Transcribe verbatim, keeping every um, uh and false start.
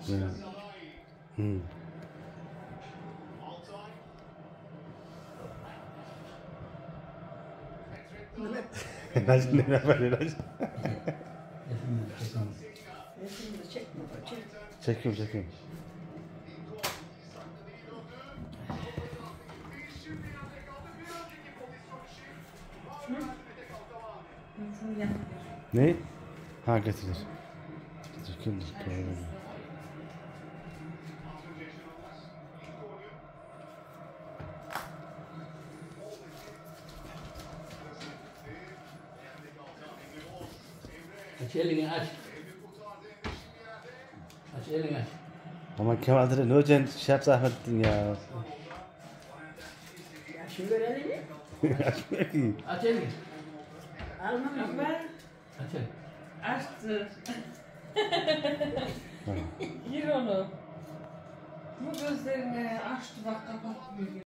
Ya. Hmm. Nasıl ne yapar ilaç? Resimde çekme bak, çek. Çekiyorum çekiyorum. Hı? Şunu yap. Ne? Ha getirir. Çekiyorum. Doğru. Aç elini aç. Aç elini aç. Ama Kemal dedi ne olacaksın şey yap zahmettin ya. Ya şu görelim. Açmıyor ki. Aç elini. Almam ben. Aç elini. Açtı. Gir onu. Bu gözlerini açtı bak kapatmıyor.